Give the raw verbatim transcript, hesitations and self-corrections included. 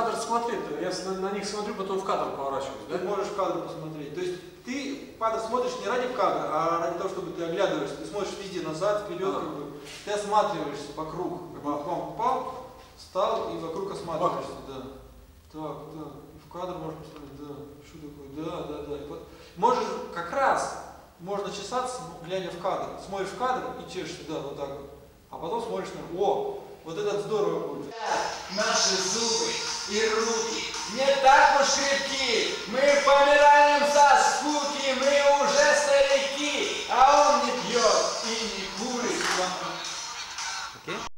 кадр смотреть? Я на, на них смотрю, потом в кадр поворачиваюсь, да? Ты можешь в кадр посмотреть. То есть ты кадр смотришь не ради кадра, а ради того, чтобы ты оглядываешься. Ты смотришь везде, назад, вперед, А. как бы. Ты осматриваешься вокруг. Как бы к вам попал, встал и вокруг осматриваешься. Да. Так, да. И в кадр можешь посмотреть, да. Что такое? Да, да, да. И вот можешь как раз, можно чесаться, глядя в кадр. Смотришь в кадр и чешешься, да, вот так вот. А потом смотришь на, о, вот этот здорово будет. Наши зубы и руки не так уж крепки, мы помираем со скуки, мы уже старики, а он не пьет и не курит. Окей?